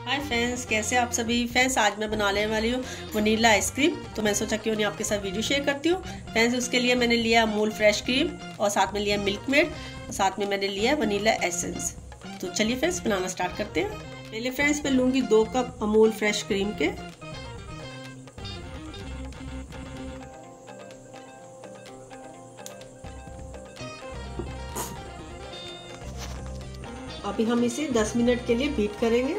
Hi friends, कैसे आप सभी फ्रेंड्स। आज मैं बनाने वाली हूँ वनीला आइसक्रीम। तो मैं सोचा क्यों नहीं आपके साथ वीडियो शेयर करती हूँ फ्रेंड्स। उसके लिए मैंने लिया अमूल फ्रेश क्रीम और साथ में लिया मिल्क मेड और साथ में मैंने लिया वनीला एसेंस। तो चलिए फ्रेंड्स बनाना स्टार्ट करते हैं। पहले फ्रेंड्स मैं लूँगी 2 कप अमूल फ्रेश क्रीम के। अभी हम इसे 10 मिनट के लिए बीट करेंगे।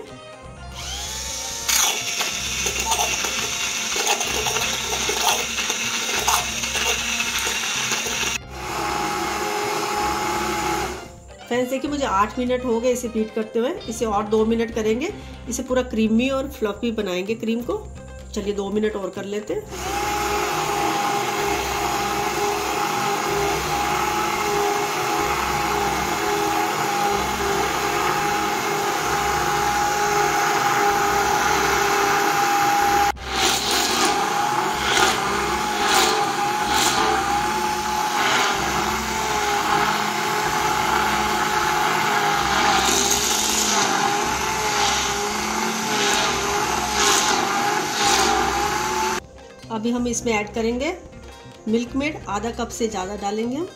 फ्रेंड्स देखिए, मुझे 8 मिनट हो गए इसे बीट करते हुए। इसे और 2 मिनट करेंगे। इसे पूरा क्रीमी और फ्लफी बनाएंगे क्रीम को। चलिए 2 मिनट और कर लेते हैं। अभी हम इसमें ऐड करेंगे मिल्क मेड। आधा कप से ज़्यादा डालेंगे हम।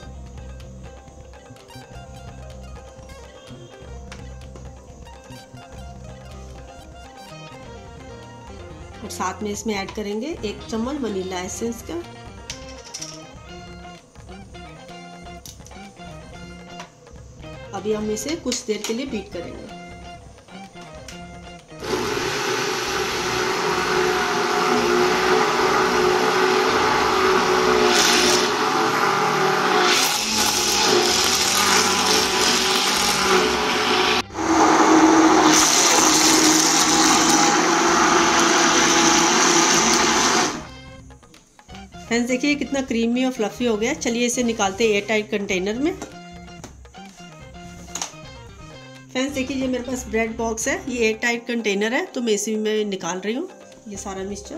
और साथ में इसमें ऐड करेंगे 1 चम्मच वनीला एसेंस का। अभी हम इसे कुछ देर के लिए बीट करेंगे। फ्रेंड्स देखिए कितना क्रीमी और फ्लफी हो गया। चलिए इसे निकालते हैं एयर टाइट कंटेनर में। फ्रेंड्स देखिए, ये मेरे पास ब्रेड बॉक्स है। ये एयर टाइट कंटेनर है, तो मैं इसी में निकाल रही हूँ ये सारा मिक्सचर।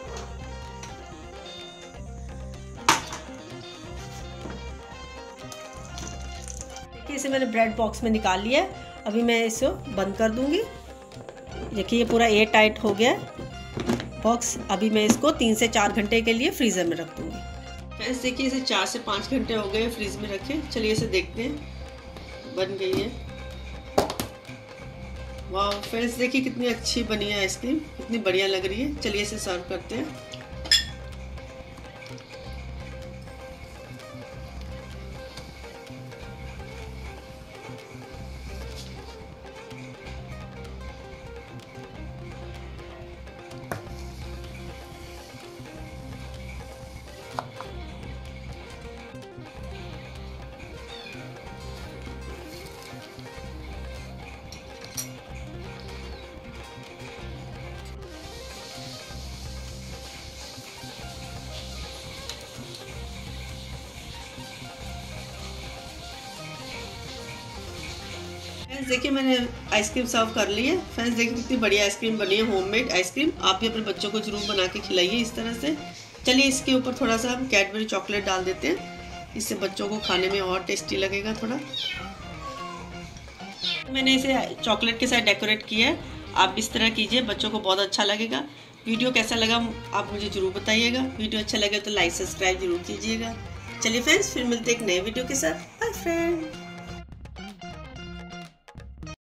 देखिए इसे मैंने ब्रेड बॉक्स में निकाल लिया है। अभी मैं इसे बंद कर दूंगी। देखिए ये पूरा एयर टाइट हो गया है बॉक्स। अभी मैं इसको 3 से 4 घंटे के लिए फ्रीजर में रख दूंगी। फ्रेंड्स देखिए इसे 4 से 5 घंटे हो गए फ्रीज में रखे। चलिए इसे देखते हैं, बन गई है। वाह फ्रेंड्स देखिए कितनी अच्छी बनी है आइसक्रीम, कितनी बढ़िया लग रही है। चलिए इसे सर्व करते हैं। फ्रेंड्स देखिए मैंने आइसक्रीम सर्व कर ली है। फ्रेंड्स देखिए कितनी बढ़िया आइसक्रीम बनी है, होममेड आइसक्रीम। आप भी अपने बच्चों को जरूर बना के खिलाइए इस तरह से। चलिए इसके ऊपर थोड़ा सा हम कैडबरी चॉकलेट डाल देते हैं। इससे बच्चों को खाने में और टेस्टी लगेगा थोड़ा। मैंने इसे चॉकलेट के साथ डेकोरेट किया है। आप इस तरह कीजिए, बच्चों को बहुत अच्छा लगेगा। वीडियो कैसा लगा आप मुझे जरूर बताइएगा। वीडियो अच्छा लगे तो लाइक सब्सक्राइब जरूर कीजिएगा। चलिए फ्रेंड्स फिर मिलते हैं एक नए वीडियो के साथ। Bye friend.